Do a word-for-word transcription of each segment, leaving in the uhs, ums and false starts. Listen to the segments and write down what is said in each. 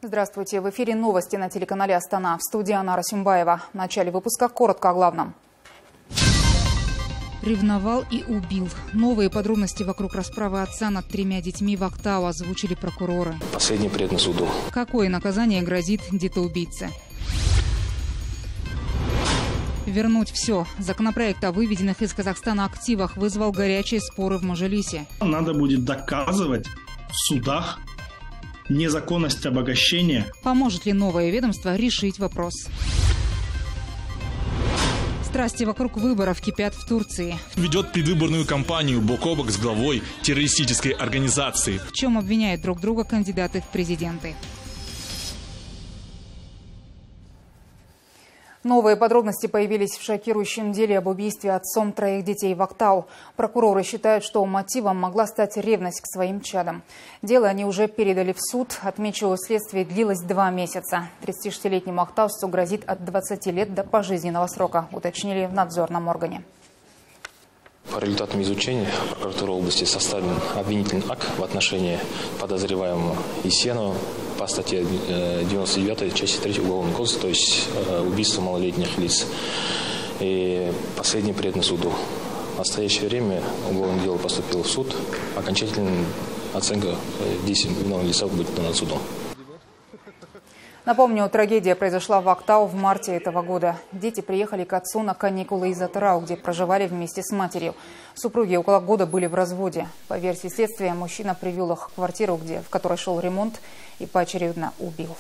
Здравствуйте. В эфире новости на телеканале Астана. В студии Анара Симбаева. В начале выпуска коротко о главном. Ревновал и убил. Новые подробности вокруг расправы отца над тремя детьми в Актау озвучили прокуроры. Последний предан суду. Какое наказание грозит детоубийце? Вернуть все. Законопроект о выведенных из Казахстана активах вызвал горячие споры в Мажилисе. Надо будет доказывать в судах незаконность обогащения. Поможет ли новое ведомство решить вопрос? Страсти вокруг выборов кипят в Турции. Ведет предвыборную кампанию бок о бок с главой террористической организации. В чем обвиняют друг друга кандидаты в президенты? Новые подробности появились в шокирующем деле об убийстве отцом троих детей в Актау. Прокуроры считают, что мотивом могла стать ревность к своим чадам. Дело они уже передали в суд. Отмечу, следствие длилось два месяца. тридцатишестилетнему актаусцу грозит от двадцати лет до пожизненного срока, уточнили в надзорном органе. По результатам изучения прокуратуры области составлен обвинительный акт в отношении подозреваемого Есенова по статье девяносто девятой части третьей Уголовного кодекса, то есть убийство малолетних лиц. И последний предан суду. В настоящее время уголовное дело поступило в суд. Окончательная оценка действий виновного лица будет над судом. Напомню, трагедия произошла в Актау в марте этого года. Дети приехали к отцу на каникулы из Атырау, где проживали вместе с матерью. Супруги около года были в разводе. По версии следствия, мужчина привел их в квартиру, где, в которой шел ремонт, и поочередно убил.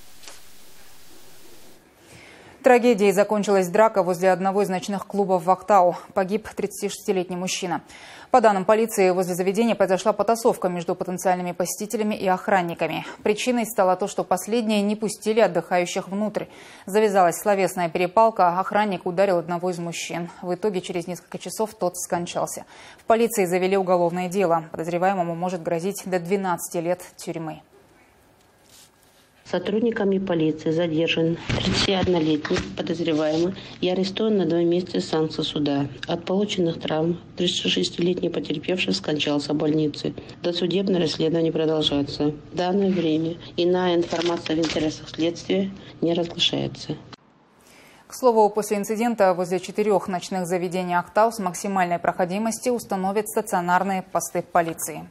Трагедией закончилась драка возле одного из ночных клубов в Актау. Погиб тридцатишестилетний мужчина. По данным полиции, возле заведения произошла потасовка между потенциальными посетителями и охранниками. Причиной стало то, что последние не пустили отдыхающих внутрь. Завязалась словесная перепалка, охранник ударил одного из мужчин. В итоге через несколько часов тот скончался. В полиции завели уголовное дело. Подозреваемому может грозить до двенадцати лет тюрьмы. Сотрудниками полиции задержан тридцатиоднолетний подозреваемый и арестован на два месяца санкций суда. От полученных травм тридцатишестилетний потерпевший скончался в больнице. Досудебное расследование продолжается. В данное время иная информация в интересах следствия не разглашается. К слову, после инцидента возле четырех ночных заведений Актау с максимальной проходимостью установят стационарные посты полиции.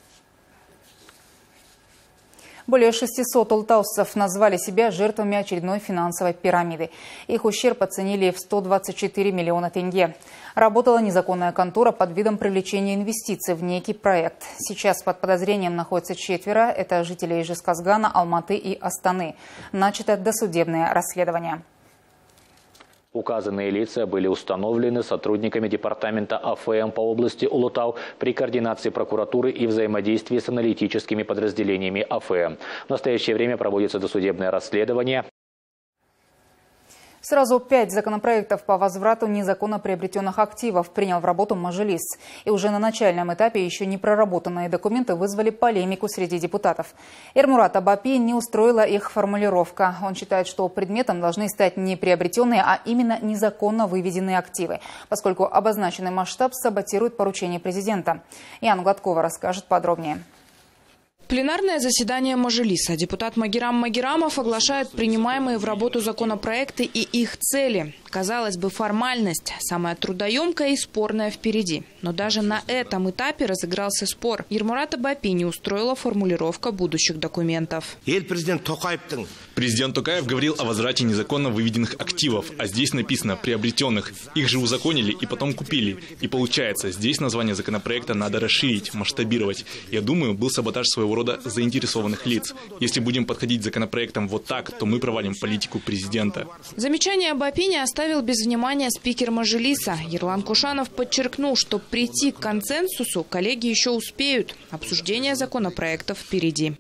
Более шестисот алтаусцев назвали себя жертвами очередной финансовой пирамиды. Их ущерб оценили в сто двадцать четыре миллиона тенге. Работала незаконная контора под видом привлечения инвестиций в некий проект. Сейчас под подозрением находятся четверо. Это жители Ижевска-Казгана, Алматы и Астаны. Начато досудебное расследование. Указанные лица были установлены сотрудниками департамента А Ф М по области Улутау при координации прокуратуры и взаимодействии с аналитическими подразделениями А Ф М. В настоящее время проводится досудебное расследование. Сразу пять законопроектов по возврату незаконно приобретенных активов принял в работу Мажилис. И уже на начальном этапе еще не проработанные документы вызвали полемику среди депутатов. Эрмурата Бапи не устроила их формулировка. Он считает, что предметом должны стать не приобретенные, а именно незаконно выведенные активы, поскольку обозначенный масштаб саботирует поручение президента. Яна Гладкова расскажет подробнее. Пленарное заседание Мажилиса. Депутат Магерам Магерамов оглашает принимаемые в работу законопроекты и их цели. Казалось бы, формальность самая трудоемкая и спорная впереди. Но даже на этом этапе разыгрался спор. Ермурата Бапи не устроила формулировка будущих документов. Президент Токаев говорил о возврате незаконно выведенных активов, а здесь написано «приобретенных». Их же узаконили и потом купили. И получается, здесь название законопроекта надо расширить, масштабировать. Я думаю, был саботаж своего рода заинтересованных лиц. Если будем подходить к законопроектам вот так, то мы провалим политику президента. Замечание Бапи не оставил без внимания спикер Мажилиса. Ерлан Кушанов подчеркнул, что прийти к консенсусу коллеги еще успеют. Обсуждение законопроектов впереди.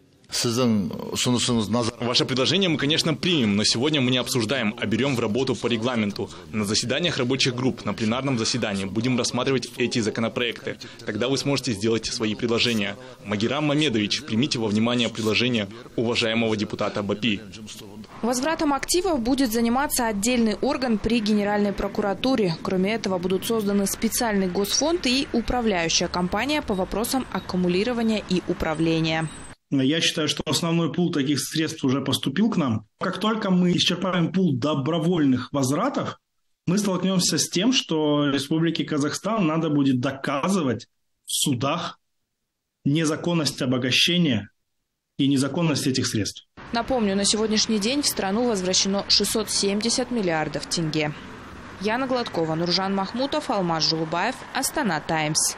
Ваше предложение мы, конечно, примем, но сегодня мы не обсуждаем, а берем в работу по регламенту. На заседаниях рабочих групп, на пленарном заседании будем рассматривать эти законопроекты. Тогда вы сможете сделать свои предложения. Магерам Мамедович, примите во внимание предложение уважаемого депутата Бапи. Возвратом активов будет заниматься отдельный орган при Генеральной прокуратуре. Кроме этого, будут созданы специальный госфонд и управляющая компания по вопросам аккумулирования и управления. Я считаю, что основной пул таких средств уже поступил к нам. Как только мы исчерпаем пул добровольных возвратов, мы столкнемся с тем, что Республике Казахстан надо будет доказывать в судах незаконность обогащения и незаконность этих средств. Напомню, на сегодняшний день в страну возвращено шестьсот семьдесят миллиардов тенге. Яна Гладкова, Нуржан Махмутов, Алмаз Жулубаев, Астана Таймс.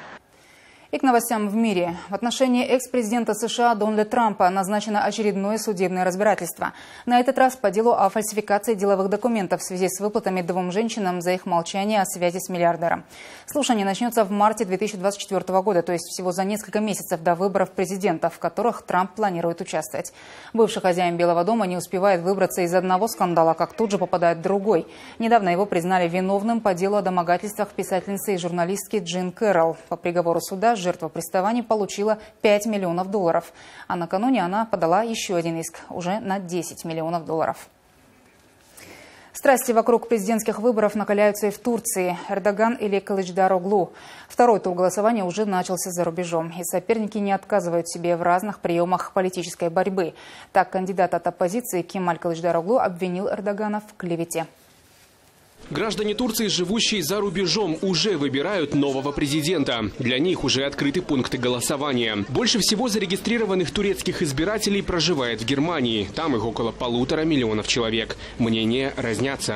И к новостям в мире. В отношении экс-президента США Дональда Трампа назначено очередное судебное разбирательство. На этот раз по делу о фальсификации деловых документов в связи с выплатами двум женщинам за их молчание о связи с миллиардером. Слушание начнется в марте две тысячи двадцать четвёртого года, то есть всего за несколько месяцев до выборов президента, в которых Трамп планирует участвовать. Бывший хозяин Белого дома не успевает выбраться из одного скандала, как тут же попадает в другой. Недавно его признали виновным по делу о домогательствах писательницы и журналистки Джин Кэрролл. По приговору суда жертва приставаний получила пять миллионов долларов. А накануне она подала еще один иск, уже на десять миллионов долларов. Страсти вокруг президентских выборов накаляются и в Турции. Эрдоган или Кылычдароглу. Второй тур голосования уже начался за рубежом. И соперники не отказывают себе в разных приемах политической борьбы. Так, кандидат от оппозиции Кемаль Кылычдароглу обвинил Эрдогана в клевете. Граждане Турции, живущие за рубежом, уже выбирают нового президента. Для них уже открыты пункты голосования. Больше всего зарегистрированных турецких избирателей проживает в Германии. Там их около полутора миллионов человек. Мнения разнятся.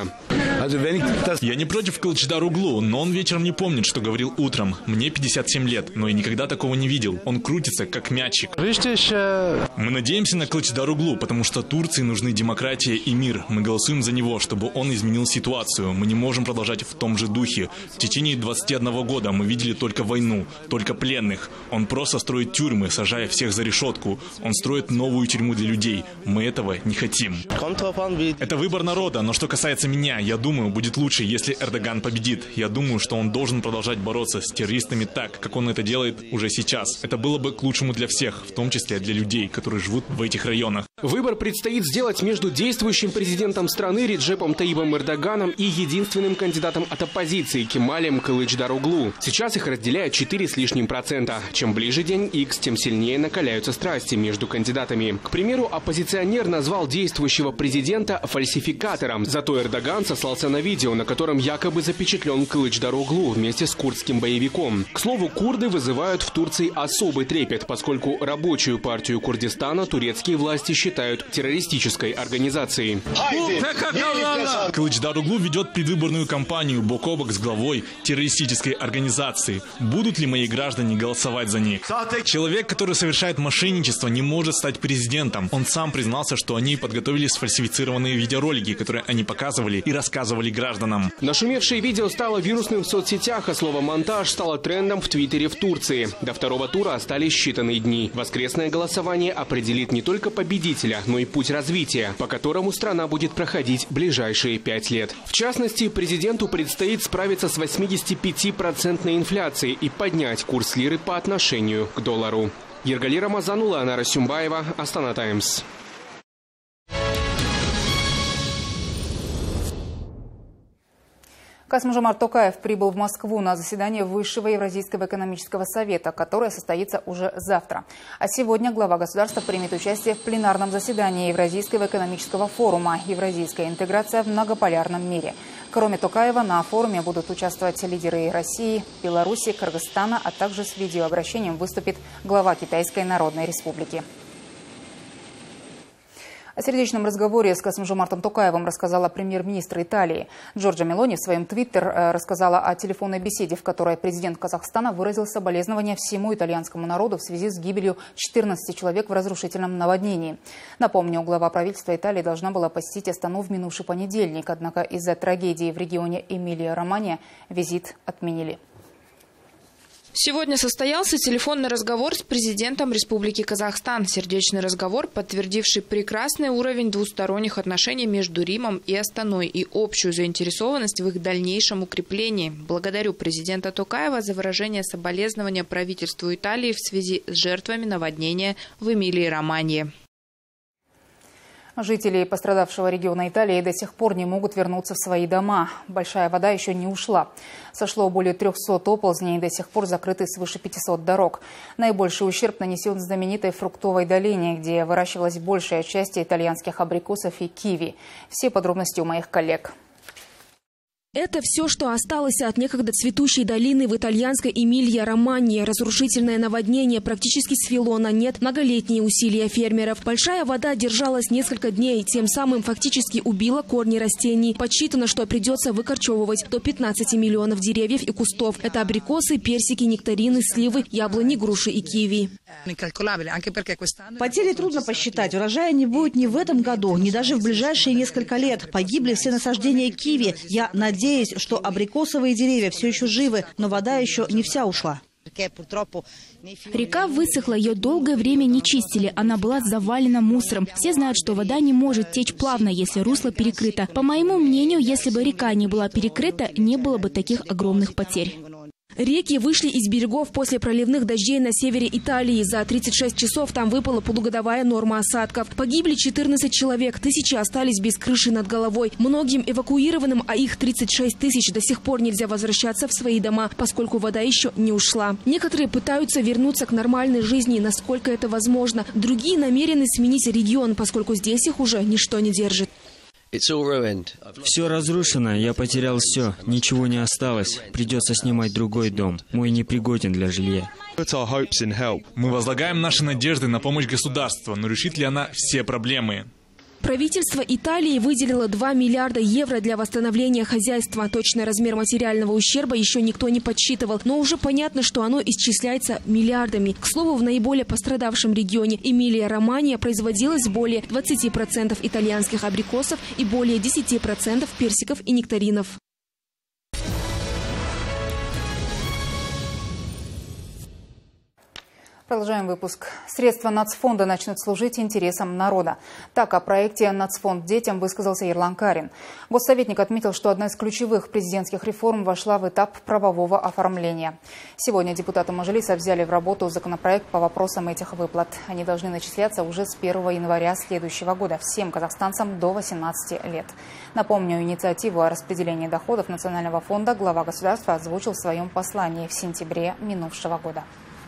Я не против Кылычдароглу, но он вечером не помнит, что говорил утром. Мне пятьдесят семь лет, но я никогда такого не видел. Он крутится, как мячик. Мы надеемся на Кылычдароглу, потому что Турции нужны демократия и мир. Мы голосуем за него, чтобы он изменил ситуацию. Мы не можем продолжать в том же духе. В течение двадцати одного года мы видели только войну, только пленных. Он просто строит тюрьмы, сажая всех за решетку. Он строит новую тюрьму для людей. Мы этого не хотим. Это выбор народа, но что касается меня, я думаю, будет лучше, если Эрдоган победит. Я думаю, что он должен продолжать бороться с террористами так, как он это делает уже сейчас. Это было бы к лучшему для всех, в том числе для людей, которые живут в этих районах. Выбор предстоит сделать между действующим президентом страны Реджепом Таyyипом Эрдоганом и единственным кандидатом от оппозиции Кемалем Кылычдароглу. Сейчас их разделяет четыре с лишним процента. Чем ближе день Икс, тем сильнее накаляются страсти между кандидатами. К примеру, оппозиционер назвал действующего президента фальсификатором. Зато Эрдоган сослался на видео, на котором якобы запечатлен Кылычдароглу вместе с курдским боевиком. К слову, курды вызывают в Турции особый трепет, поскольку рабочую партию Курдистана турецкие власти считают террористической организацией. Кылычдароглу ведет предвыборную кампанию бок о бок с главой террористической организации. Будут ли мои граждане голосовать за них? Человек, который совершает мошенничество, не может стать президентом. Он сам признался, что они подготовили сфальсифицированные видеоролики, которые они показывали и рассказывали гражданам. Нашумевшее видео стало вирусным в соцсетях, а слово «монтаж» стало трендом в Твиттере в Турции. До второго тура остались считанные дни. Воскресное голосование определит не только победителя, но и путь развития, по которому страна будет проходить ближайшие пять лет. В частности, президенту предстоит справиться с восьмидесятипятипроцентной инфляцией и поднять курс лиры по отношению к доллару. Ергали Рамазанула, Анара Сюмбаева, Астана Таймс. Касым-Жомарт Токаев прибыл в Москву на заседание Высшего Евразийского экономического совета, которое состоится уже завтра. А сегодня глава государства примет участие в пленарном заседании Евразийского экономического форума «Евразийская интеграция в многополярном мире». Кроме Токаева, на форуме будут участвовать лидеры России, Беларуси, Кыргызстана, а также с видеообращением выступит глава Китайской Народной Республики. О сердечном разговоре с Касым-Жомартом Токаевым рассказала премьер-министр Италии. Джорджа Мелони в своем твиттер рассказала о телефонной беседе, в которой президент Казахстана выразил соболезнования всему итальянскому народу в связи с гибелью четырнадцати человек в разрушительном наводнении. Напомню, глава правительства Италии должна была посетить Астану в минувший понедельник, однако из-за трагедии в регионе Эмилия-Романья визит отменили. Сегодня состоялся телефонный разговор с президентом Республики Казахстан. Сердечный разговор, подтвердивший прекрасный уровень двусторонних отношений между Римом и Астаной и общую заинтересованность в их дальнейшем укреплении. Благодарю президента Токаева за выражение соболезнования правительству Италии в связи с жертвами наводнения в Эмилии-Романье. Жители пострадавшего региона Италии до сих пор не могут вернуться в свои дома. Большая вода еще не ушла. Сошло более трёхсот оползней и до сих пор закрыты свыше пятисот дорог. Наибольший ущерб нанесен в знаменитой фруктовой долине, где выращивалась большая часть итальянских абрикосов и киви. Все подробности у моих коллег. Это все, что осталось от некогда цветущей долины в итальянской Эмилия-Романье. Разрушительное наводнение практически свело на нет многолетние усилия фермеров. Большая вода держалась несколько дней, тем самым фактически убила корни растений. Подсчитано, что придется выкорчевывать до пятнадцати миллионов деревьев и кустов. Это абрикосы, персики, нектарины, сливы, яблони, груши и киви. Потери трудно посчитать. Урожая не будет ни в этом году, ни даже в ближайшие несколько лет. Погибли все насаждения киви. Я надеюсь, Надеюсь, что абрикосовые деревья все еще живы, но вода еще не вся ушла. Река высохла, ее долгое время не чистили. Она была завалена мусором. Все знают, что вода не может течь плавно, если русло перекрыто. По моему мнению, если бы река не была перекрыта, не было бы таких огромных потерь. Реки вышли из берегов после проливных дождей на севере Италии. За тридцать шесть часов там выпала полугодовая норма осадков. Погибли четырнадцать человек, тысячи остались без крыши над головой. Многим эвакуированным, а их тридцать шесть тысяч, до сих пор нельзя возвращаться в свои дома, поскольку вода еще не ушла. Некоторые пытаются вернуться к нормальной жизни, насколько это возможно. Другие намерены сменить регион, поскольку здесь их уже ничто не держит. Все разрушено, я потерял все, ничего не осталось. Придется снимать другой дом. Мой непригоден для жилья. Мы возлагаем наши надежды на помощь государства, но решит ли она все проблемы? Правительство Италии выделило два миллиарда евро для восстановления хозяйства. Точный размер материального ущерба еще никто не подсчитывал, но уже понятно, что оно исчисляется миллиардами. К слову, в наиболее пострадавшем регионе Эмилия-Романья производилось более двадцати процентов итальянских абрикосов и более десяти процентов персиков и нектаринов. Продолжаем выпуск. Средства нацфонда начнут служить интересам народа. Так о проекте «Нацфонд детям» высказался Ерлан Карин. Госсоветник отметил, что одна из ключевых президентских реформ вошла в этап правового оформления. Сегодня депутаты Мажилиса взяли в работу законопроект по вопросам этих выплат. Они должны начисляться уже с первого января следующего года всем казахстанцам до восемнадцати лет. Напомню, инициативу о распределении доходов Национального фонда глава государства озвучил в своем послании в сентябре минувшего года.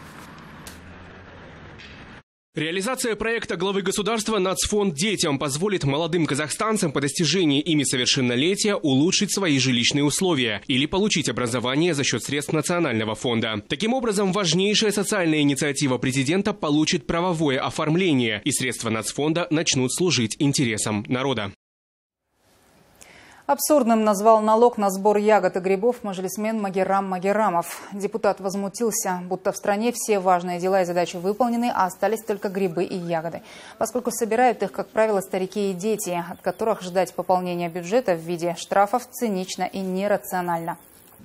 Реализация проекта главы государства «Нацфонд детям» позволит молодым казахстанцам по достижении ими совершеннолетия улучшить свои жилищные условия или получить образование за счет средств Национального фонда. Таким образом, важнейшая социальная инициатива президента получит правовое оформление, и средства Нацфонда начнут служить интересам народа. Абсурдным назвал налог на сбор ягод и грибов мажилисмен Магеррам Магеррамов. Депутат возмутился, будто в стране все важные дела и задачи выполнены, а остались только грибы и ягоды. Поскольку собирают их, как правило, старики и дети, от которых ждать пополнения бюджета в виде штрафов цинично и нерационально.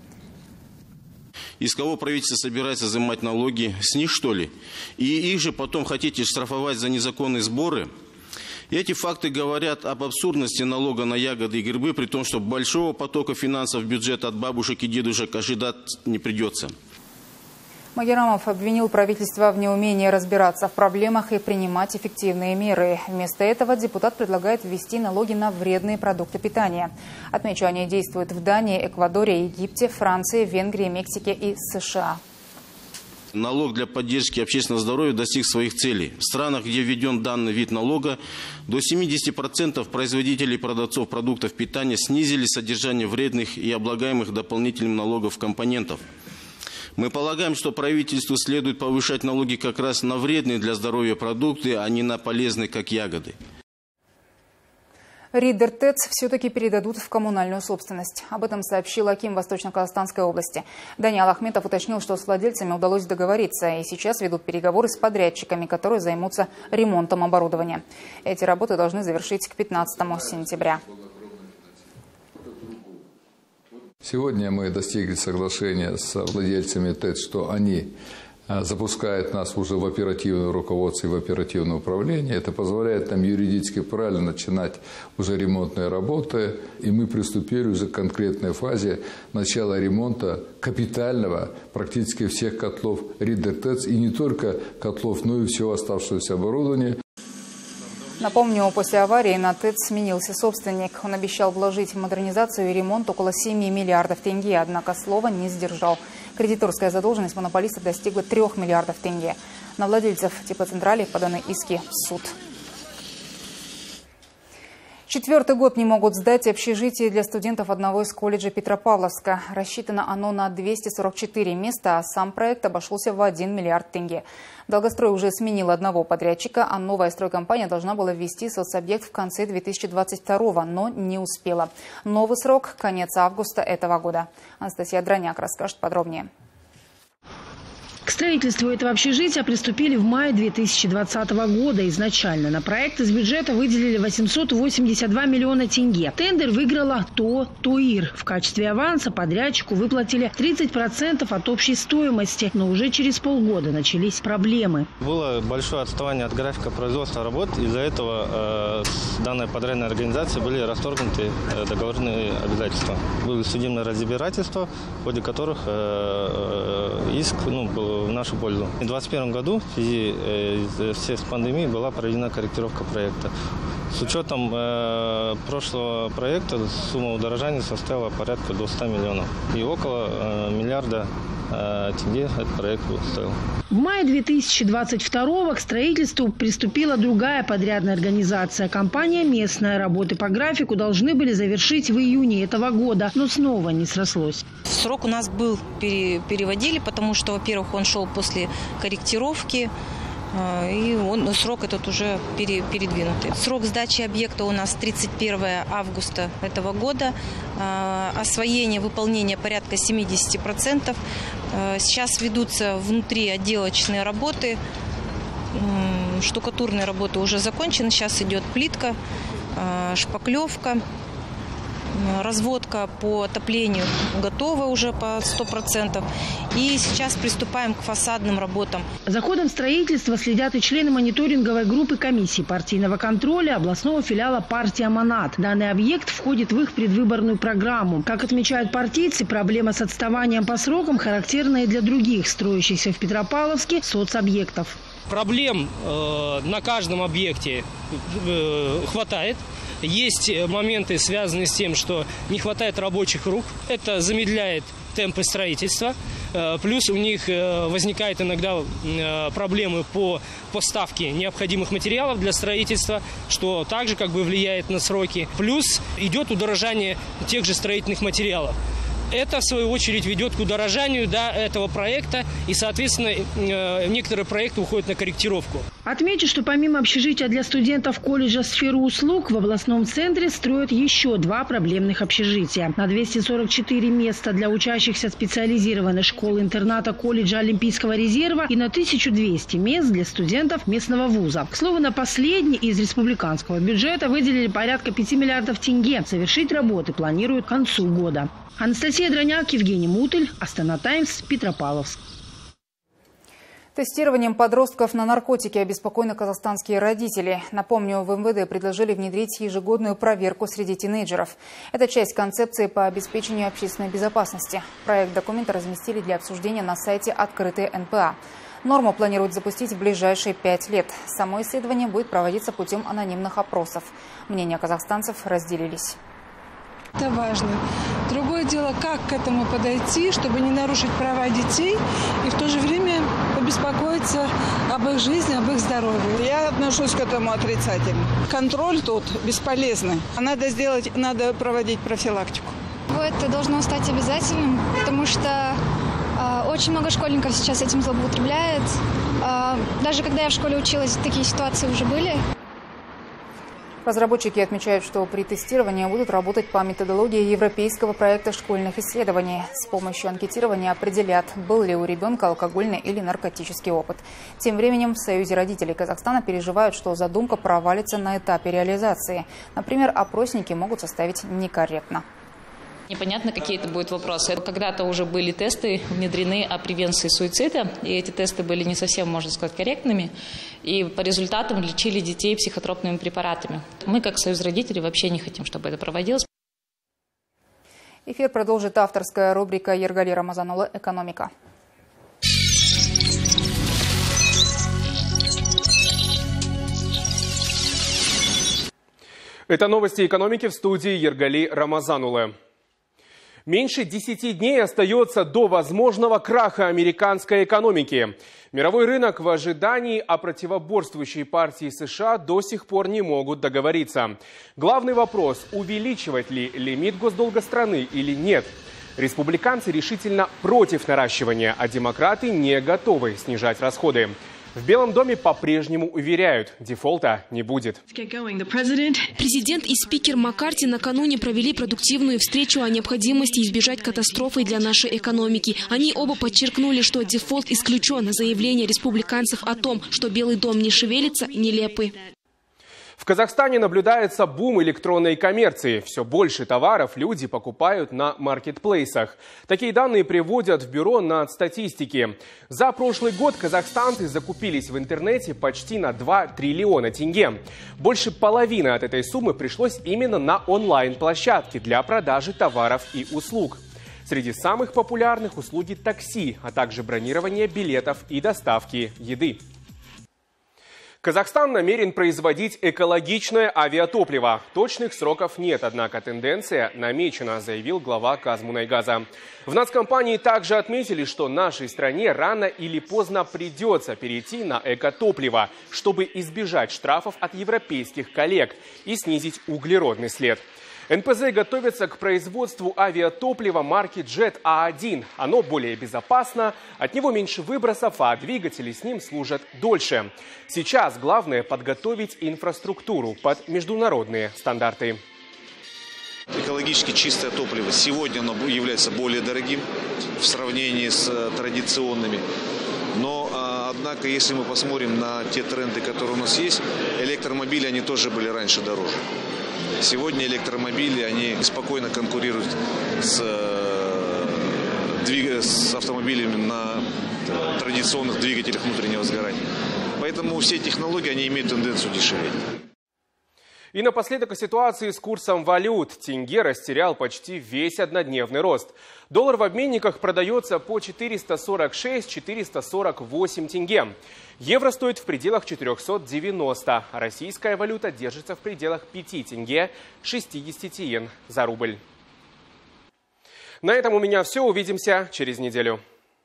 Из кого правительство собирается взимать налоги? С них, что ли? И их же потом хотите штрафовать за незаконные сборы? Эти факты говорят об абсурдности налога на ягоды и грибы, при том, что большого потока финансов в бюджет от бабушек и дедушек ожидать не придется. Магеррамов обвинил правительство в неумении разбираться в проблемах и принимать эффективные меры. Вместо этого депутат предлагает ввести налоги на вредные продукты питания. Отмечу, они действуют в Дании, Эквадоре, Египте, Франции, Венгрии, Мексике и США. Налог для поддержки общественного здоровья достиг своих целей. В странах, где введен данный вид налога, до семидесяти процентов производителей и продавцов продуктов питания снизили содержание вредных и облагаемых дополнительным налогом компонентов. Мы полагаем, что правительству следует повышать налоги как раз на вредные для здоровья продукты, а не на полезные, как ягоды. Риддер ТЭЦ все-таки передадут в коммунальную собственность. Об этом сообщил аким Восточно-Казахстанской области. Даниал Ахметов уточнил, что с владельцами удалось договориться, и сейчас ведут переговоры с подрядчиками, которые займутся ремонтом оборудования. Эти работы должны завершить к пятнадцатому сентября. Сегодня мы достигли соглашения с владельцами ТЭЦ, что они запускает нас уже в оперативное руководство и в оперативное управление. Это позволяет нам юридически правильно начинать уже ремонтные работы. И мы приступили уже к конкретной фазе начала ремонта капитального практически всех котлов Риддер ТЭЦ. И не только котлов, но и всего оставшегося оборудования. Напомню, после аварии на ТЭЦ сменился собственник. Он обещал вложить в модернизацию и ремонт около семи миллиардов тенге, однако слова не сдержал. Кредиторская задолженность монополиста достигла трех миллиардов тенге. На владельцев теплоцентрали поданы иски в суд. Четвертый год не могут сдать общежитие для студентов одного из колледжей Петропавловска. Рассчитано оно на двести сорок четыре места, а сам проект обошелся в один миллиард тенге. Долгострой уже сменил одного подрядчика, а новая стройкомпания должна была ввести соцобъект в конце две тысячи двадцать второго, но не успела. Новый срок – конец августа этого года. Анастасия Дроняк расскажет подробнее. К строительству этого общежития приступили в мае две тысячи двадцатого года. Изначально на проект из бюджета выделили восемьсот восемьдесят два миллиона тенге. Тендер выиграла ТО «ТОИР». В качестве аванса подрядчику выплатили тридцать процентов от общей стоимости. Но уже через полгода начались проблемы. Было большое отставание от графика производства работ. Из-за этого э, с данной подрядной организацией были расторгнуты э, договорные обязательства. Было судебное разбирательство, в ходе которых э, э, иск ну, был в нашу пользу. В двадцать первом году в связи э, с пандемией была проведена корректировка проекта. С учетом э, прошлого проекта сумма удорожания составила порядка до ста миллионов. И около э, миллиарда э, тенге этот проект стоил. В мае две тысячи двадцать второго к строительству приступила другая подрядная организация. Компания местная. Работы по графику должны были завершить в июне этого года, но снова не срослось. Срок у нас был, переводили, потому что, во-первых, он шел после корректировки, и он, срок этот уже передвинутый. Срок сдачи объекта у нас тридцать первого августа этого года. Освоение, выполнение порядка семидесяти процентов. Сейчас ведутся внутри отделочные работы. Штукатурные работы уже закончены. Сейчас идет плитка, шпаклевка. Разводка по отоплению готова уже по сто процентов. И сейчас приступаем к фасадным работам. За ходом строительства следят и члены мониторинговой группы комиссии партийного контроля областного филиала партии «Аманат». Данный объект входит в их предвыборную программу. Как отмечают партийцы, проблема с отставанием по срокам характерна и для других строящихся в Петропавловске соцобъектов. Проблем э, на каждом объекте э, хватает. Есть моменты, связанные с тем, что не хватает рабочих рук. Это замедляет темпы строительства. Плюс у них возникают иногда проблемы по поставке необходимых материалов для строительства, что также как бы влияет на сроки. Плюс идет удорожание тех же строительных материалов. Это, в свою очередь, ведет к удорожанию да, этого проекта, и, соответственно, некоторые проекты уходят на корректировку. Отмечу, что помимо общежития для студентов колледжа «Сферу услуг» в областном центре строят еще два проблемных общежития. На двести сорок четыре места для учащихся специализированной школы-интерната колледжа Олимпийского резерва и на тысячу двести мест для студентов местного вуза. К слову, на последний из республиканского бюджета выделили порядка пяти миллиардов тенге. Завершить работы планируют к концу года. Анастасия Дроняк, Евгений Мутыль, Астана Таймс, Петропавловск. Тестированием подростков на наркотики обеспокоены казахстанские родители. Напомню, в эм вэ дэ предложили внедрить ежегодную проверку среди тинейджеров. Это часть концепции по обеспечению общественной безопасности. Проект документа разместили для обсуждения на сайте «Открытый эн пэ а». Норму планируют запустить в ближайшие пять лет. Само исследование будет проводиться путем анонимных опросов. Мнения казахстанцев разделились. Это важно. Другое дело, как к этому подойти, чтобы не нарушить права детей и в то же время побеспокоиться об их жизни, об их здоровье. Я отношусь к этому отрицательно. Контроль тут бесполезный. Надо сделать, надо проводить профилактику. Это должно стать обязательным, потому что э, очень много школьников сейчас этим злоупотребляют. Э, даже когда я в школе училась, такие ситуации уже были. Разработчики отмечают, что при тестировании будут работать по методологии европейского проекта школьных исследований. С помощью анкетирования определят, был ли у ребенка алкогольный или наркотический опыт. Тем временем в Союзе родителей Казахстана переживают, что задумка провалится на этапе реализации. Например, опросники могут составить некорректно. Непонятно, какие это будут вопросы. Когда-то уже были тесты внедрены о превенции суицида, и эти тесты были не совсем, можно сказать, корректными, и по результатам лечили детей психотропными препаратами. Мы, как Союз родителей, вообще не хотим, чтобы это проводилось. Эфир продолжит авторская рубрика Ергали Рамазанула «Экономика». Это новости экономики, в студии Ергали Рамазанулы. Меньше десяти дней остается до возможного краха американской экономики. Мировой рынок в ожидании, а противоборствующие партии США до сих пор не могут договориться. Главный вопрос – увеличивать ли лимит госдолга страны или нет? Республиканцы решительно против наращивания, а демократы не готовы снижать расходы. В Белом доме по-прежнему уверяют, дефолта не будет. Президент и спикер Маккарти накануне провели продуктивную встречу о необходимости избежать катастрофы для нашей экономики. Они оба подчеркнули, что дефолт исключен. Заявления республиканцев о том, что Белый дом не шевелится, нелепы. В Казахстане наблюдается бум электронной коммерции. Все больше товаров люди покупают на маркетплейсах. Такие данные приводят в Бюро нацстатистики. За прошлый год казахстанцы закупились в интернете почти на два триллиона тенге. Больше половины от этой суммы пришлось именно на онлайн-площадке для продажи товаров и услуг. Среди самых популярных услуги такси, а также бронирование билетов и доставки еды. Казахстан намерен производить экологичное авиатопливо. Точных сроков нет, однако тенденция намечена, заявил глава Казмунайгаза. В нацкомпании также отметили, что нашей стране рано или поздно придется перейти на экотопливо, чтобы избежать штрафов от европейских коллег и снизить углеродный след. эн пэ зэ готовится к производству авиатоплива марки Jet а один. Оно более безопасно, от него меньше выбросов, а двигатели с ним служат дольше. Сейчас главное подготовить инфраструктуру под международные стандарты. Экологически чистое топливо сегодня оно является более дорогим в сравнении с традиционными. Но, однако, если мы посмотрим на те тренды, которые у нас есть, электромобили, они тоже были раньше дороже. Сегодня электромобили, они спокойно конкурируют с, с автомобилями на традиционных двигателях внутреннего сгорания. Поэтому все технологии, они имеют тенденцию дешеветь. И напоследок о ситуации с курсом валют. Тенге растерял почти весь однодневный рост. Доллар в обменниках продается по четыреста сорок шесть — четыреста сорок восемь тенге. Евро стоит в пределах четырёхсот девяноста, а российская валюта держится в пределах пяти тенге — шестидесяти тиен за рубль. На этом у меня все. Увидимся через неделю.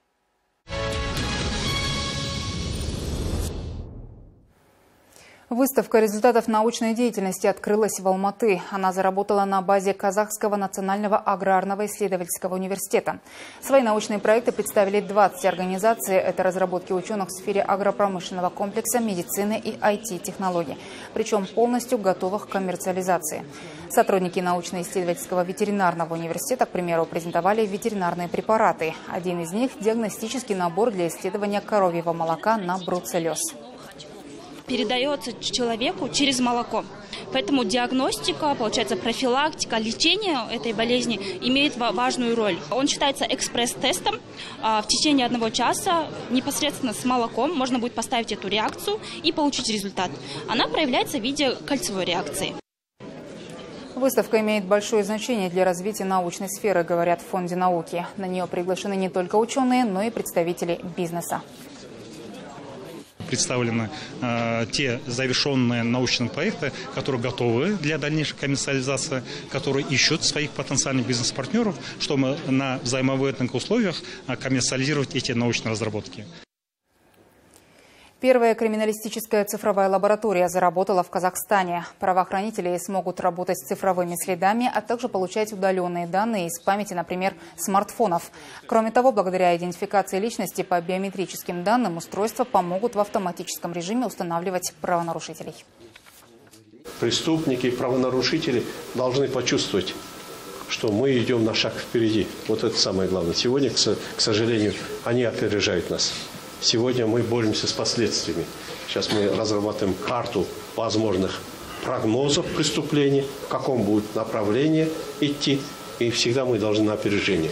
Выставка результатов научной деятельности открылась в Алматы. Она заработала на базе Казахского национального аграрного исследовательского университета. Свои научные проекты представили двадцать организаций. Это разработки ученых в сфере агропромышленного комплекса, медицины и ай ти-технологий. Причем полностью готовых к коммерциализации. Сотрудники научно-исследовательского ветеринарного университета, к примеру, презентовали ветеринарные препараты. Один из них – диагностический набор для исследования коровьего молока на бруцеллез. Передается человеку через молоко. Поэтому диагностика, получается профилактика, лечение этой болезни имеет важную роль. Он считается экспресс-тестом. В течение одного часа непосредственно с молоком можно будет поставить эту реакцию и получить результат. Она проявляется в виде кольцевой реакции. Выставка имеет большое значение для развития научной сферы, говорят в Фонде науки. На нее приглашены не только ученые, но и представители бизнеса. Представлены э, те завершенные научные проекты, которые готовы для дальнейшей коммерциализации, которые ищут своих потенциальных бизнес-партнеров, чтобы на взаимовыгодных условиях коммерциализировать эти научные разработки. Первая криминалистическая цифровая лаборатория заработала в Казахстане. Правоохранители смогут работать с цифровыми следами, а также получать удаленные данные из памяти, например, смартфонов. Кроме того, благодаря идентификации личности по биометрическим данным, устройства помогут в автоматическом режиме устанавливать правонарушителей. Преступники, правонарушители должны почувствовать, что мы идем на шаг впереди. Вот это самое главное. Сегодня, к сожалению, они опережают нас. Сегодня мы боремся с последствиями. Сейчас мы разрабатываем карту возможных прогнозов преступлений, в каком будет направлении идти, и всегда мы должны на опережение.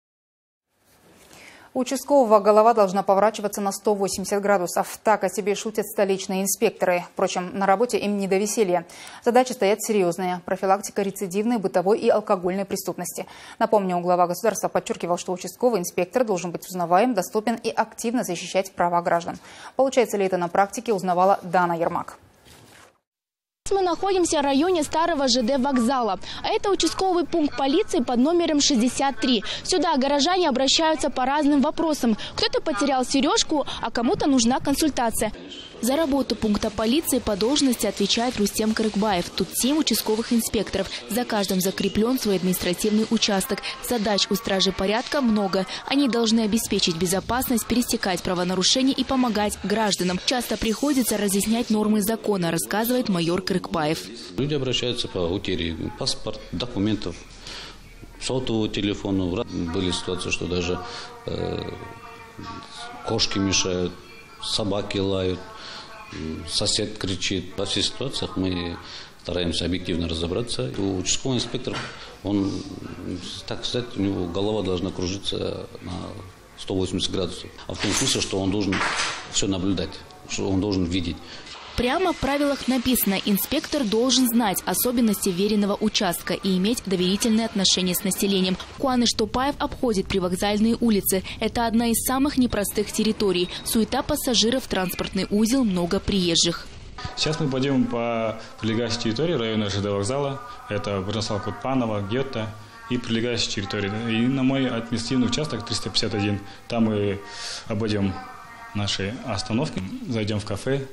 У участкового голова должна поворачиваться на сто восемьдесят градусов. Так о себе шутят столичные инспекторы. Впрочем, на работе им не до веселья. Задачи стоят серьезные. Профилактика рецидивной, бытовой и алкогольной преступности. Напомню, глава государства подчеркивал, что участковый инспектор должен быть узнаваем, доступен и активно защищать права граждан. Получается ли это на практике, узнавала Дана Ермак. Мы находимся в районе старого ЖД вокзала, а это участковый пункт полиции под номером шестьдесят три. Сюда горожане обращаются по разным вопросам. Кто-то потерял сережку, а кому-то нужна консультация. За работу пункта полиции по должности отвечает Рустем Кырыкбаев. Тут семь участковых инспекторов. За каждым закреплен свой административный участок. Задач у стражи порядка много. Они должны обеспечить безопасность, пересекать правонарушения и помогать гражданам. Часто приходится разъяснять нормы закона, рассказывает майор Кырыкбаев. Люди обращаются по утере паспорт, документов, сотового телефона. Были ситуации, что даже э, кошки мешают, собаки лают, сосед кричит. Во всех ситуациях мы стараемся объективно разобраться. У участкового инспектора, он, так сказать, у него голова должна кружиться на сто восемьдесят градусов. А в том смысле, что он должен все наблюдать, что он должен видеть. Прямо в правилах написано, инспектор должен знать особенности веренного участка и иметь доверительные отношения с населением. Куаныш Топаев обходит привокзальные улицы. Это одна из самых непростых территорий. Суета пассажиров, транспортный узел, много приезжих. Сейчас мы пойдем по прилегающей территории района ЖД вокзала. Это Брюнсвал-Кутпанова, Гетто и прилегающей территории. И на мой административный участок триста пятьдесят один. Там мы обойдем наши остановки, зайдем в кафе.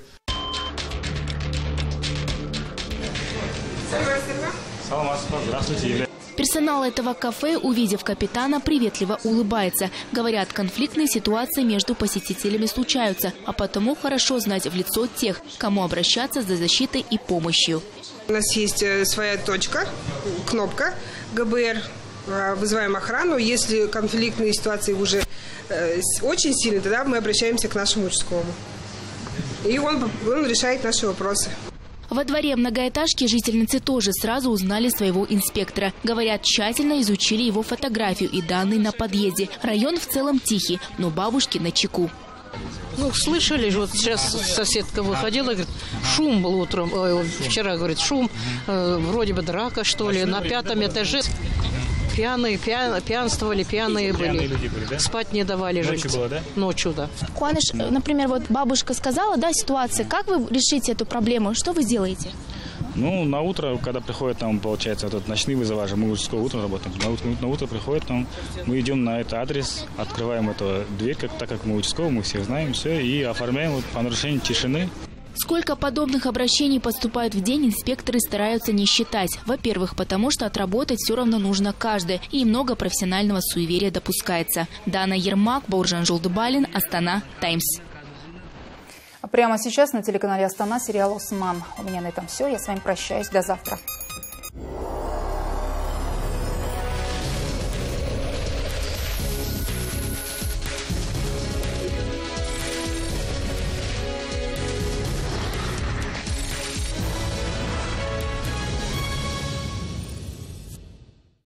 Здравствуйте. Персонал этого кафе, увидев капитана, приветливо улыбается. Говорят, конфликтные ситуации между посетителями случаются, а потому хорошо знать в лицо тех, кому обращаться за защитой и помощью. У нас есть своя точка, кнопка ГБР. Вызываем охрану. Если конфликтные ситуации уже очень сильные, тогда мы обращаемся к нашему участковому. И он, он решает наши вопросы. Во дворе многоэтажки жительницы тоже сразу узнали своего инспектора. Говорят, тщательно изучили его фотографию и данные на подъезде. Район в целом тихий, но бабушки начеку. Ну, слышали, вот сейчас соседка выходила, говорит, шум был утром, ой, вчера, говорит, шум, э, вроде бы драка, что ли, на пятом этаже. Пьяные, пьян, пьянствовали, пьяные, пьяные были. Люди были, да? Спать не давали. Ночью было, да? Ночью, да. Куаныш, например, вот бабушка сказала, да, ситуация. Как вы решите эту проблему? Что вы сделаете? Ну, на утро, когда приходят там, получается, вот ночные вызовы, мы участковым утром работаем. На утро, на утро приходят там, мы идем на этот адрес, открываем эту дверь, как, так как мы участковые, мы всех знаем, все, и оформляем вот, по нарушению тишины. Сколько подобных обращений поступает в день, инспекторы стараются не считать. Во-первых, потому что отработать все равно нужно каждый, и много профессионального суеверия допускается. Дана Ермак, Бауржан Жолдыбалин, Астана Таймс. Прямо сейчас на телеканале Астана сериал «Осман». У меня на этом все. Я с вами прощаюсь. До завтра.